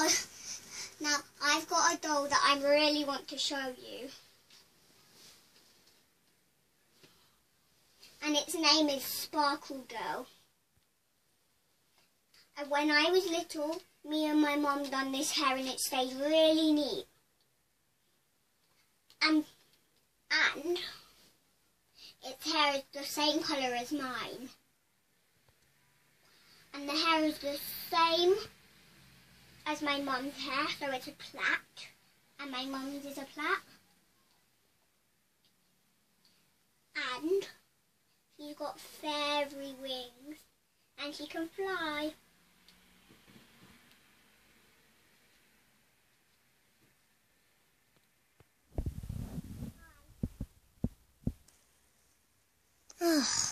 I've got a doll that I really want to show you. And its name is Sparkle Girl. And when I was little, me and my mum done this hair and it stayed really neat. And its hair is the same colour as mine. And the hair is the same as my mum's hair, so it's a plait. And my mum's is a plait. And she's got fairy wings. And she can fly. Ugh.